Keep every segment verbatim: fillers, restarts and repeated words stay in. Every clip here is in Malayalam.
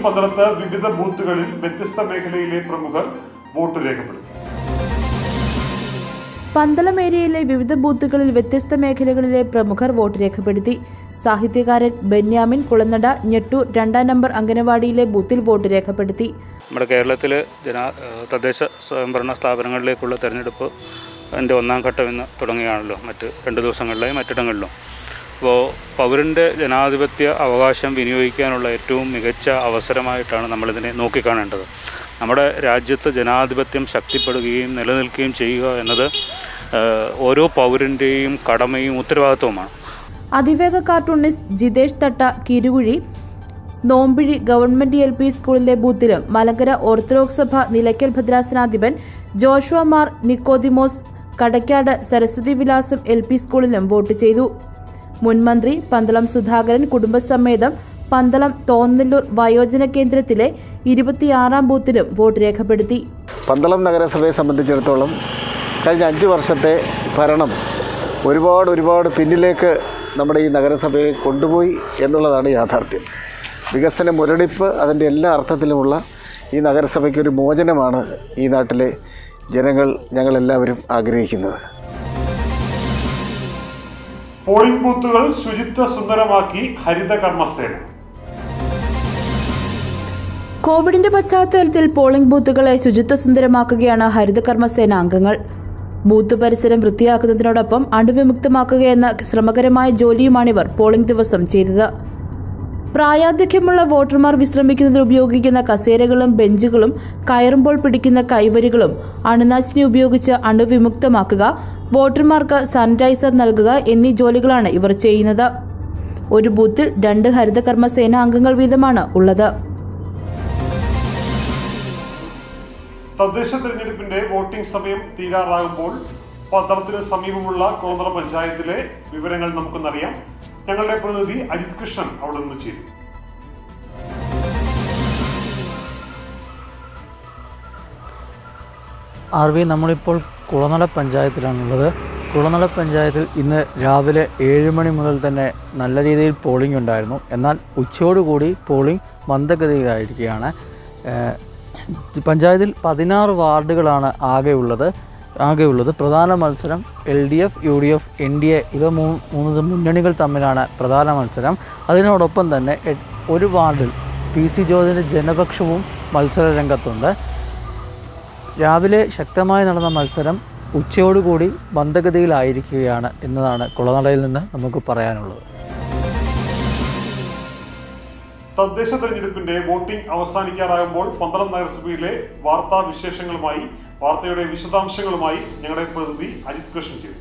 പന്തളത്ത് വിവിധ ബൂത്തുകളിൽ വ്യത്യസ്ത മേഖലയിലെ പ്രമുഖർ വോട്ട് രേഖപ്പെടുത്തി. പന്തളം ഏരിയയിലെ വിവിധ ബൂത്തുകളിൽ വ്യത്യസ്ത മേഖലകളിലെ പ്രമുഖർ വോട്ട് രേഖപ്പെടുത്തി. സാഹിത്യകാരൻ ബെന്യാമിൻ കുളനട ഞെട്ടൂർ രണ്ടാം നമ്പർ അംഗനവാടിയിലെ ബൂത്തിൽ വോട്ട് രേഖപ്പെടുത്തി. നമ്മുടെ കേരളത്തിലെ ജനാ തദ്ദേശ സ്വയംഭരണ സ്ഥാപനങ്ങളിലേക്കുള്ള തെരഞ്ഞെടുപ്പ് അതിൻ്റെ ഒന്നാം ഘട്ടം ഇന്ന് തുടങ്ങുകയാണല്ലോ, മറ്റ് രണ്ട് ദിവസങ്ങളിലായി മറ്റിടങ്ങളിലും. അപ്പോൾ പൗരൻ്റെ ജനാധിപത്യ അവകാശം വിനിയോഗിക്കാനുള്ള ഏറ്റവും മികച്ച അവസരമായിട്ടാണ് നമ്മളിതിനെ നോക്കിക്കാണേണ്ടത്. നമ്മുടെ രാജ്യത്ത് ജനാധിപത്യം ശക്തിപ്പെടുകയും നിലനിൽക്കുകയും ചെയ്യുക എന്നത് ഓരോ പൗരൻ്റെയും കടമയും ഉത്തരവാദിത്വവുമാണ്. അതിവേഗ കാർട്ടൂണിസ്റ്റ് ജിതേഷ് തട്ട കിരുകുഴി നോമ്പിഴി ഗവൺമെന്റ് എൽ പി സ്കൂളിലെ ബൂത്തിലും മലങ്കര ഓർത്തഡോക്സ് സഭ നിലയ്ക്കൽ ഭദ്രാസനാധിപൻ ജോഷുവ മാർ നിക്കോദിമോസ് കടക്കാട് സരസ്വതി വിലാസം എൽ പി സ്കൂളിലും വോട്ട് ചെയ്തു. മുൻമന്ത്രി പന്തളം സുധാകരൻ കുടുംബസമേതം പന്തളം തോന്നല്ലൂർ വയോജന കേന്ദ്രത്തിലെ ഇരുപത്തിയാറാം ബൂത്തിലും വോട്ട് രേഖപ്പെടുത്തി. പന്തളം നഗരസഭയെ സംബന്ധിച്ചിടത്തോളം കഴിഞ്ഞ അഞ്ച് വർഷത്തെ ഭരണം ഒരുപാട് ഒരുപാട് പിന്നിലേക്ക് നമ്മുടെ ഈ നഗരസഭയെ കൊണ്ടുപോയി എന്നുള്ളതാണ് യാഥാർത്ഥ്യം. വികസന മുരടിപ്പ് അതിൻ്റെ എല്ലാ അർത്ഥത്തിലുമുള്ള ഈ നഗരസഭയ്ക്കൊരു മോചനമാണ് ഈ നാട്ടിലെ ജനങ്ങൾ ഞങ്ങളെല്ലാവരും ആഗ്രഹിക്കുന്നത്. പോളിംഗ് ബൂത്തുകൾ ശുചിത്വ സുന്ദരമാക്കി ഹരിത കർമ്മസേന. കോവിഡിന്റെ പശ്ചാത്തലത്തിൽ പോളിംഗ് ബൂത്തുകളെ ശുചിത്വ സുന്ദരമാക്കുകയാണ് ഹരിത കർമ്മസേന അംഗങ്ങൾ. ബൂത്ത് പരിസരം വൃത്തിയാക്കുന്നതിനോടൊപ്പം അണുവിമുക്തമാക്കുകയെന്ന ശ്രമകരമായ ജോലിയുമാണിവർ പോളിംഗ് ദിവസം ചെയ്തത്. പ്രായാധിക്യമുള്ള വോട്ടർമാർ വിശ്രമിക്കുന്നതിന് ഉപയോഗിക്കുന്ന കസേരകളും ബെഞ്ചുകളും കയറുമ്പോൾ പിടിക്കുന്ന കൈവരികളും അണുനാശിനി ഉപയോഗിച്ച് അണുവിമുക്തമാക്കുക, വോട്ടർമാർക്ക് സാനിറ്റൈസർ നൽകുക എന്നീ ജോലികളാണ് ഇവർ ചെയ്യുന്നത്. ഒരു ബൂത്തിൽ രണ്ട് ഹരിത കർമ്മസേന അംഗങ്ങൾ വീതമാണ് ഉള്ളത്. തദ്ദേശ തെരഞ്ഞെടുപ്പിന്റെ വോട്ടിംഗ് സമയം തീരാറാകുമ്പോൾ പന്തളത്തിന് സമീപമുള്ള കുളനട പഞ്ചായത്തിലെ വിവരങ്ങൾ നമുക്കൊന്നറിയാം. ഞങ്ങളുടെ പ്രതിനിധി അജിത് കൃഷ്ണൻ അവിടെ നിന്ന് ചെയ്തു. ആർ വി നമ്മളിപ്പോൾ കുളനട പഞ്ചായത്തിലാണുള്ളത്. കുളനട പഞ്ചായത്തിൽ ഇന്ന് രാവിലെ ഏഴ് മണി മുതൽ തന്നെ നല്ല രീതിയിൽ പോളിംഗ് ഉണ്ടായിരുന്നു. എന്നാൽ ഉച്ചയോടുകൂടി പോളിംഗ് മന്ദഗതിയിലായിരിക്കുകയാണ്. പഞ്ചായത്തിൽ പതിനാറ് വാർഡുകളാണ് ആകെയുള്ളത് ആകെയുള്ളത് പ്രധാന മത്സരം L D F, U D F, N D A ഇവ മൂന്ന് മൂന്ന് മുന്നണികൾ തമ്മിലാണ് പ്രധാന മത്സരം. അതിനോടൊപ്പം തന്നെ ഒരു വാർഡിൽ പി സി ജോർജിൻ്റെ ജനപക്ഷവും മത്സര രംഗത്തുണ്ട്. രാവിലെ ശക്തമായി നടന്ന മത്സരം ഉച്ചയോടുകൂടി മന്ദഗതിയിലായിരിക്കുകയാണ് എന്നതാണ് കുളനടയിൽ നിന്ന് നമുക്ക് പറയാനുള്ളത്. തദ്ദേശ തെരഞ്ഞെടുപ്പിന്റെ വോട്ടിംഗ് അവസാനിക്കാറാകുമ്പോൾ പന്തളം നഗരസഭയിലെ വാർത്താ വിശേഷങ്ങളുമായി വാർത്തയുടെ വിശദാംശങ്ങളുമായി ഞങ്ങളുടെ പ്രതിനിധി അജിത് കൃഷ്ണൻ ചെയ്തു.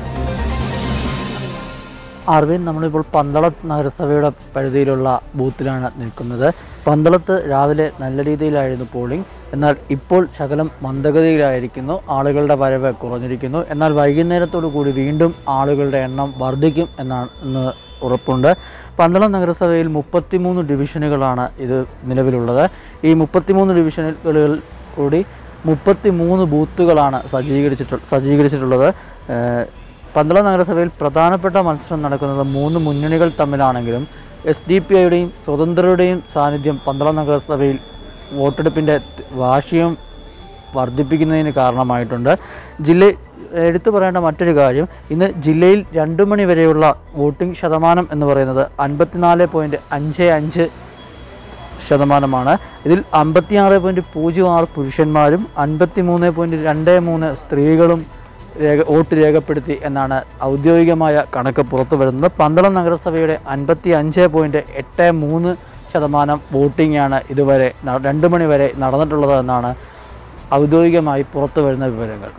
ആർവിൻ നമ്മളിപ്പോൾ പന്തളം നഗരസഭയുടെ പരിധിയിലുള്ള ബൂത്തിലാണ് നിൽക്കുന്നത്. പന്തളത്ത് രാവിലെ നല്ല രീതിയിലായിരുന്നു പോളിംഗ്. എന്നാൽ ഇപ്പോൾ ശകലം മന്ദഗതിയിലായിരിക്കുന്നു. ആളുകളുടെ വരവ് കുറഞ്ഞിരിക്കുന്നു. എന്നാൽ വൈകുന്നേരത്തോടു കൂടി വീണ്ടും ആളുകളുടെ എണ്ണം വർദ്ധിക്കും എന്നാണ് ഉറപ്പുണ്ട്. പന്തളം നഗരസഭയിൽ മുപ്പത്തിമൂന്ന് ഡിവിഷനുകളാണ് ഇത് നിലവിലുള്ളത്. ഈ മുപ്പത്തിമൂന്ന് ഡിവിഷനുകളിൽ കൂടി മുപ്പത്തി മൂന്ന് ബൂത്തുകളാണ് സജ്ജീകരിച്ചിട്ടു സജ്ജീകരിച്ചിട്ടുള്ളത് പന്തളം നഗരസഭയിൽ പ്രധാനപ്പെട്ട മത്സരം നടക്കുന്നത് മൂന്ന് മുന്നണികൾ തമ്മിലാണെങ്കിലും എസ് ഡി പി ഐയുടെയും സ്വതന്ത്രരുടെയും സാന്നിധ്യം പന്തളം നഗരസഭയിൽ വോട്ടെടുപ്പിൻ്റെ വാശിയും വർദ്ധിപ്പിക്കുന്നതിന് കാരണമായിട്ടുണ്ട്. ജില്ല എടുത്തു പറയേണ്ട മറ്റൊരു കാര്യം, ഇന്ന് ജില്ലയിൽ രണ്ടു മണി വരെയുള്ള വോട്ടിംഗ് ശതമാനം എന്ന് പറയുന്നത് അൻപത്തിനാല് പോയിൻറ്റ് അഞ്ച് അഞ്ച് ശതമാനമാണ്. ഇതിൽ അമ്പത്തിയാറ് പോയിൻറ്റ് പൂജ്യം ആറ് പുരുഷന്മാരും അൻപത്തി മൂന്ന് പോയിൻറ്റ് രണ്ട് മൂന്ന് സ്ത്രീകളും രേഖ വോട്ട് രേഖപ്പെടുത്തി എന്നാണ് ഔദ്യോഗികമായ കണക്ക് പുറത്തു വരുന്നത്. പന്തളം നഗരസഭയുടെ അൻപത്തി അഞ്ച് പോയിൻറ്റ് എട്ട് മൂന്ന് ശതമാനം വോട്ടിംഗാണ് ഇതുവരെ രണ്ട് മണി വരെ നടന്നിട്ടുള്ളത് എന്നാണ് ഔദ്യോഗികമായി പുറത്തു വരുന്ന വിവരങ്ങൾ.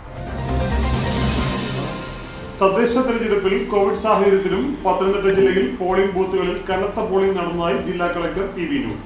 തദ്ദേശ തെരഞ്ഞെടുപ്പിൽ കോവിഡ് സാഹചര്യത്തിലും പത്തനംതിട്ട ജില്ലയിൽ പോളിംഗ് ബൂത്തുകളിൽ കനത്ത പോളിംഗ് നടന്നതായി ജില്ലാ കളക്ടർ പി ബി നൂർ.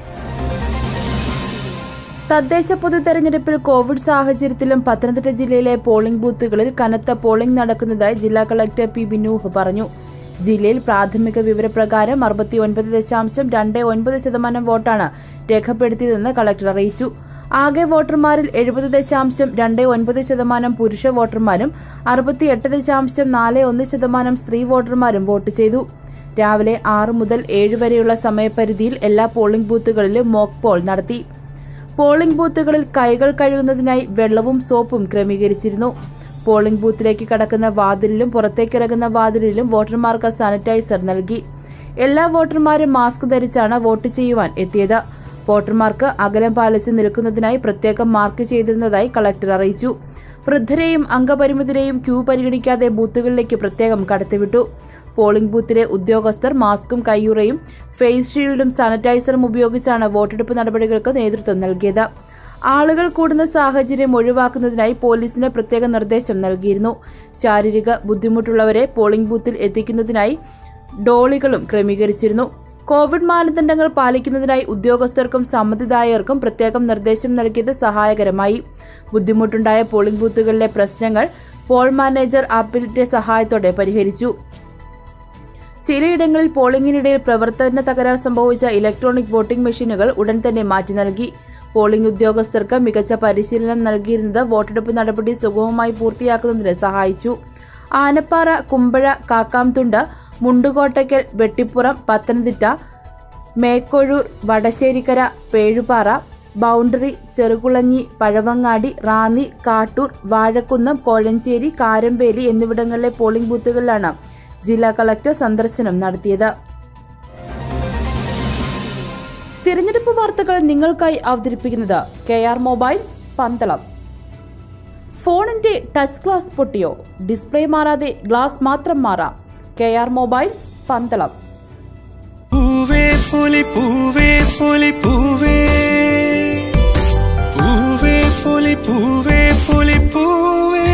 തദ്ദേശ പൊതു തെരഞ്ഞെടുപ്പിൽ കോവിഡ് സാഹചര്യത്തിലും പത്തനംതിട്ട ജില്ലയിലെ പോളിംഗ് ബൂത്തുകളിൽ കനത്ത പോളിംഗ് നടക്കുന്നതായി ജില്ലാ കളക്ടർ പി ബി നൂഹ് പറഞ്ഞു. ജില്ലയിൽ പ്രാഥമിക വിവരപ്രകാരം അറുപത്തി ഒൻപത് ദശാംശം രണ്ട് ഒൻപത് ശതമാനം വോട്ടാണ് രേഖപ്പെടുത്തിയതെന്ന് കളക്ടർ അറിയിച്ചു. ആകെ വോട്ടർമാരിൽ എഴുപത് ദശാംശം രണ്ട് ഒൻപത് ശതമാനം പുരുഷ വോട്ടർമാരും അറുപത്തിയെട്ട് ദശാംശം നാല് ഒന്ന് ശതമാനം സ്ത്രീ വോട്ടർമാരും വോട്ട് ചെയ്തു. രാവിലെ ആറ് മുതൽ ഏഴ് വരെയുള്ള സമയപരിധിയിൽ എല്ലാ പോളിംഗ് ബൂത്തുകളിലും മോക്ക് പോൾ നടത്തി. പോളിംഗ് ബൂത്തുകളിൽ കൈകൾ കഴുകുന്നതിനായി വെള്ളവും സോപ്പും ക്രമീകരിച്ചിരുന്നു. പോളിംഗ് ബൂത്തിലേക്ക് കടക്കുന്ന വാതിലിലും പുറത്തേക്കിറങ്ങുന്ന വാതിലിലും വോട്ടർമാർക്ക് സാനിറ്റൈസർ നൽകി. എല്ലാ വോട്ടർമാരും മാസ്ക് ധരിച്ചാണ് വോട്ട് ചെയ്യുവാൻ എത്തിയത്. വോട്ടർമാർക്ക് അകലം പാലിച്ച് നിൽക്കുന്നതിനായി പ്രത്യേകം മാർക്ക് ചെയ്തിരുന്നതായി കളക്ടർ അറിയിച്ചു. വൃദ്ധരെയും അംഗപരിമിതരെയും ക്യൂ പരിഗണിക്കാതെ ബൂത്തുകളിലേക്ക് പ്രത്യേകം കടത്തിവിട്ടു. പോളിംഗ് ബൂത്തിലെ ഉദ്യോഗസ്ഥർ മാസ്കും കയ്യുറയും ഫേസ് ഷീൽഡും സാനിറ്റൈസറും ഉപയോഗിച്ചാണ് വോട്ടെടുപ്പ് നടപടികൾക്ക് നേതൃത്വം നൽകിയത്. ആളുകൾ കൂടുന്ന സാഹചര്യം ഒഴിവാക്കുന്നതിനായി പോലീസിന് പ്രത്യേക നിർദ്ദേശം നൽകിയിരുന്നു. ശാരീരിക ബുദ്ധിമുട്ടുള്ളവരെ പോളിംഗ് ബൂത്തിൽ എത്തിക്കുന്നതിനായി ഡോളികളും ക്രമീകരിച്ചിരുന്നു. കോവിഡ് മാനദണ്ഡങ്ങൾ പാലിക്കുന്നതിനായി ഉദ്യോഗസ്ഥർക്കും സമ്മതിദായകർക്കും പ്രത്യേകം നിർദ്ദേശം നൽകിയത് സഹായകരമായി. ബുദ്ധിമുട്ടുണ്ടായ പോളിംഗ് ബൂത്തുകളിലെ പ്രശ്നങ്ങൾ പോൾ മാനേജർ ആപ്പിന്റെ സഹായത്തോടെ പരിഹരിച്ചു. ചിലയിടങ്ങളിൽ പോളിംഗിനിടയിൽ പ്രവർത്തന തകരാർ സംഭവിച്ച ഇലക്ട്രോണിക് വോട്ടിംഗ് മെഷീനുകൾ ഉടൻ തന്നെ മാറ്റി നൽകി. പോളിംഗ് ഉദ്യോഗസ്ഥർക്ക് മികച്ച പരിശീലനം നൽകിയിരുന്നത് വോട്ടെടുപ്പ് നടപടി സുഗമമായി പൂർത്തിയാക്കുന്നതിന് സഹായിച്ചു. ആനപ്പാറ, കുമ്പഴ, കാക്കാംതുണ്ട്, മുണ്ടുകോട്ടയ്ക്കൽ, വെട്ടിപ്പുറം, പത്തനംതിട്ട, മേക്കൊഴൂർ, വടശ്ശേരിക്കര, പേഴുപാറ, ബൌണ്ടറി, ചെറുകുളഞ്ഞി, പഴവങ്ങാടി, റാന്നി, കാട്ടൂർ, വാഴക്കുന്നം, കോഴഞ്ചേരി, കാരംവേലി എന്നിവിടങ്ങളിലെ പോളിംഗ് ബൂത്തുകളിലാണ് ജില്ലാ കളക്ടർ സന്ദർശനം നടത്തിയത്. തിരഞ്ഞെടുപ്പ് വാർത്തകൾ നിങ്ങൾക്കായി അവതരിപ്പിക്കുന്നത് കെ ആർ മൊബൈൽസ്, പന്തളം. ഫോണിന്റെ ടച്ച് ഗ്ലാസ് പൊട്ടിയോ? ഡിസ്പ്ലേ മാറാതെ ഗ്ലാസ് മാത്രം മാറാം. K R mobiles, Pandalam. പൂവേ പൊലി പൂവേ പൊലി പൂവേ പൂവേ പൊലി പൂവേ പൊലി പൂവേ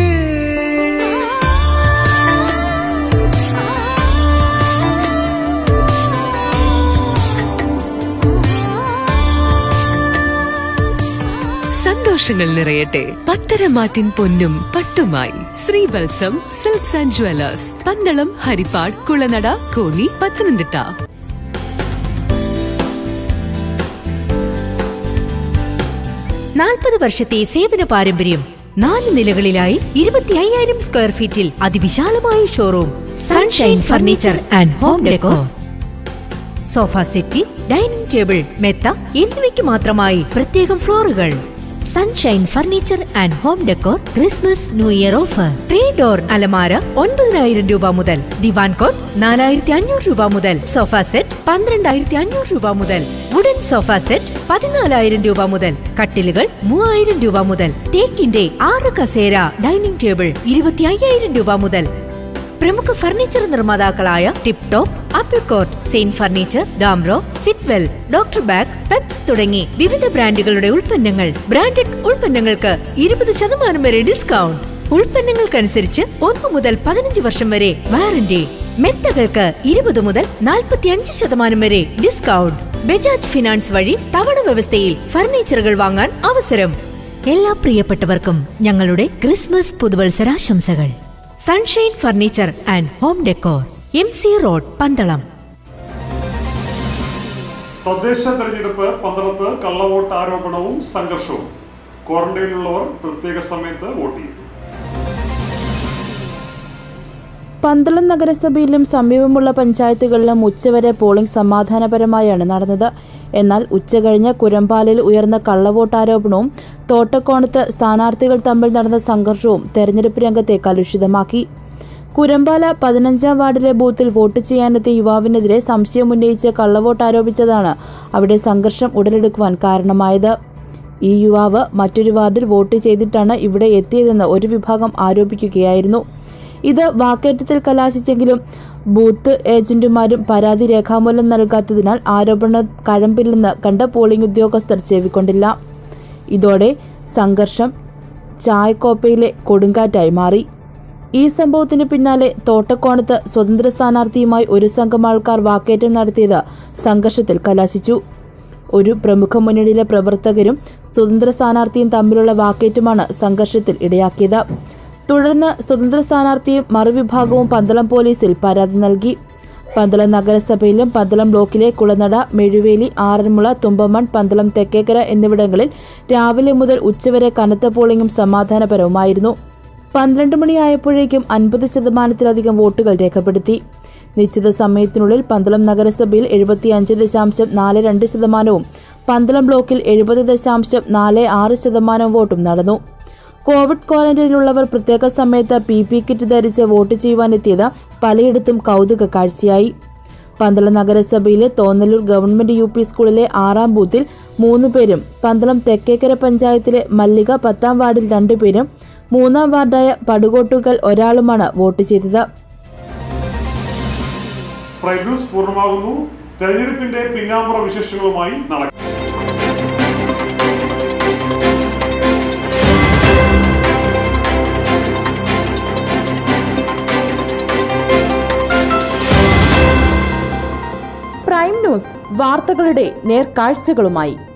സന്തോഷങ്ങൾ നിറയട്ടെ. പത്തരമാറ്റിൻ പൊന്നും പട്ടുമായി Sreevalsam silks and jewellers, Pandalam, Haripad, Kulanada, Konni, Pathanamthitta. നാൽപ്പത് വർഷത്തെ സേവന പാരമ്പര്യം, നാല് നിലകളിലായി ഇരുപത്തി അയ്യായിരം സ്ക്വയർ ഫീറ്റിൽ അതിവിശാലമായ showroom. Sunshine furniture and home decor. Sofa set, dining table, മെത്ത എന്നിവയ്ക്ക് മാത്രമായി പ്രത്യേകം ഫ്ലോറുകൾ. Sunshine furniture and home decor Christmas new year offer. Three door അലമാര ഒൻപതിനായിരം രൂപ മുതൽ, ദിവാൻ കോട്ട് നാലായിരത്തി അഞ്ഞൂറ് രൂപ മുതൽ, സോഫ സെറ്റ് പന്ത്രണ്ടായിരത്തി അഞ്ഞൂറ് രൂപ മുതൽ, വുഡൻ സോഫ സെറ്റ് പതിനാലായിരം രൂപ മുതൽ, കട്ടിലുകൾ മൂവായിരം രൂപ മുതൽ, തേക്കിന്റെ ആറ് കസേര ഡൈനിങ് ടേബിൾ ഇരുപത്തി അയ്യായിരം രൂപ മുതൽ. പ്രമുഖ ഫർണിച്ചർ നിർമ്മാതാക്കളായ tip top, apple coat, saint furniture, Damro, Sitwell, doctor bag, Peps തുടങ്ങി വിവിധ ബ്രാൻഡുകളുടെ ഉൽപ്പന്നങ്ങൾ. ബ്രാൻഡഡ് ഉൽപ്പന്നങ്ങൾക്ക് ഇരുപത് ശതമാനം വരെ ഡിസ്കൗണ്ട്. ഉൽപ്പന്നങ്ങൾക്കനുസരിച്ച് ഒന്ന് മുതൽ പതിനഞ്ച് വർഷം വരെ വാറന്റി. മെത്തകൾക്ക് ഇരുപത് മുതൽ നാൽപ്പത്തി അഞ്ച് ശതമാനം വരെ ഡിസ്കൗണ്ട്. ബജാജ് ഫിനാൻസ് വഴി തവണ വ്യവസ്ഥയിൽ ഫർണിച്ചറുകൾ വാങ്ങാൻ അവസരം. എല്ലാ പ്രിയപ്പെട്ടവർക്കും ഞങ്ങളുടെ ക്രിസ്മസ് പുതുവത്സരാശംസകൾ. Sunshine furniture and home decor, M C road, Pandalam. തദ്ദേശ തെരഞ്ഞെടുപ്പ് പന്തളത്ത് കള്ളവോട്ട് ആരോപണവും സംഘർഷവും. ക്വാറന്റൈനിലുള്ളവർ പ്രത്യേക സമയത്ത് വോട്ട് ചെയ്തു. പന്തളം നഗരസഭയിലും സമീപമുള്ള പഞ്ചായത്തുകളിലും ഉച്ചവരെ പോളിംഗ് സമാധാനപരമായാണ് നടന്നത്. എന്നാൽ ഉച്ചകഴിഞ്ഞ് കുരമ്പാലിൽ ഉയർന്ന കള്ളവോട്ട് ആരോപണവും തോട്ടക്കോണത്ത് സ്ഥാനാർത്ഥികൾ തമ്മിൽ നടന്ന സംഘർഷവും തെരഞ്ഞെടുപ്പ് രംഗത്തെ കലുഷിതമാക്കി. കുരമ്പാല പതിനഞ്ചാം വാർഡിലെ ബൂത്തിൽ വോട്ട് ചെയ്യാനെത്തിയ യുവാവിനെതിരെ സംശയമുന്നയിച്ച് കള്ളവോട്ട് ആരോപിച്ചതാണ് അവിടെ സംഘർഷം ഉടലെടുക്കുവാൻ കാരണമായത്. ഈ യുവാവ് മറ്റൊരു വാർഡിൽ വോട്ട് ചെയ്തിട്ടാണ് ഇവിടെ എത്തിയതെന്ന് ഒരു വിഭാഗം ആരോപിക്കുകയായിരുന്നു. ഇത് വാക്കേറ്റത്തിൽ കലാശിച്ചെങ്കിലും ബൂത്ത് ഏജന്റുമാരും പരാതി രേഖാമൂലം നൽകാത്തതിനാൽ ആരോപണ കഴമ്പില്ലെന്ന് കണ്ട പോളിംഗ് ഉദ്യോഗസ്ഥർ ചെവിക്കൊണ്ടില്ല. ഇതോടെ സംഘർഷം ചായക്കോപ്പയിലെ കൊടുങ്കാറ്റായി മാറി. ഈ സംഭവത്തിന് പിന്നാലെ തോട്ടക്കോണത്ത് സ്വതന്ത്ര സ്ഥാനാർത്ഥിയുമായി ഒരു സംഘം ആൾക്കാർ വാക്കേറ്റം നടത്തിയത് സംഘർഷത്തിൽ കലാശിച്ചു. ഒരു പ്രമുഖ മുന്നണിയിലെ പ്രവർത്തകരും സ്വതന്ത്ര സ്ഥാനാർത്ഥിയും തമ്മിലുള്ള വാക്കേറ്റമാണ് സംഘർഷത്തിൽ ഇടയാക്കിയത്. തുടർന്ന് സ്വതന്ത്ര സ്ഥാനാർത്ഥിയും മറുവിഭാഗവും പന്തളം പോലീസിൽ പരാതി നൽകി. പന്തളം നഗരസഭയിലും പന്തളം ബ്ലോക്കിലെ കുളനട, മെഴുവേലി, ആറന്മുള, തുമ്പമൺ, പന്തളം തെക്കേക്കര എന്നിവിടങ്ങളിൽ രാവിലെ മുതൽ ഉച്ചവരെ കനത്ത പോളിംഗും സമാധാനപരവുമായിരുന്നു. പന്ത്രണ്ട് മണിയായപ്പോഴേക്കും അൻപത് ശതമാനത്തിലധികം വോട്ടുകൾ രേഖപ്പെടുത്തി. നിശ്ചിത സമയത്തിനുള്ളിൽ പന്തളം നഗരസഭയിൽ എഴുപത്തിയഞ്ച് ദശാംശം നാല് രണ്ട് ശതമാനവും പന്തളം ബ്ലോക്കിൽ എഴുപത് ദശാംശം നാല് ആറ് ശതമാനം വോട്ടും നടന്നു. കോവിഡ് ക്വാറന്റൈനിലുള്ളവർ പ്രത്യേക സമയത്ത് പി പി കിറ്റ് ധരിച്ച് വോട്ട് ചെയ്യുവാനെത്തിയത് പലയിടത്തും കൗതുക കാഴ്ചയായി. പന്തളം നഗരസഭയിലെ തോന്നലൂർ ഗവൺമെന്റ് യു പി സ്കൂളിലെ ആറാം ബൂത്തിൽ മൂന്ന് പേരും പന്തളം തെക്കേക്കര പഞ്ചായത്തിലെ മല്ലിക പത്താം വാർഡിൽ രണ്ടുപേരും മൂന്നാം വാർഡായ പടുകോട്ടുകൽ ഒരാളുമാണ് വോട്ട് ചെയ്തത്. പ്രൈം ന്യൂസ് പൂർണ്ണമാകുന്നു. തെരഞ്ഞെടുപ്പിന്റെ പിന്നാമ്പുറ വിശേഷങ്ങളുമായി നാളെ. പ്രൈം ന്യൂസ് വാർത്തകളുടെ നേർക്കാഴ്ചകളുമായി.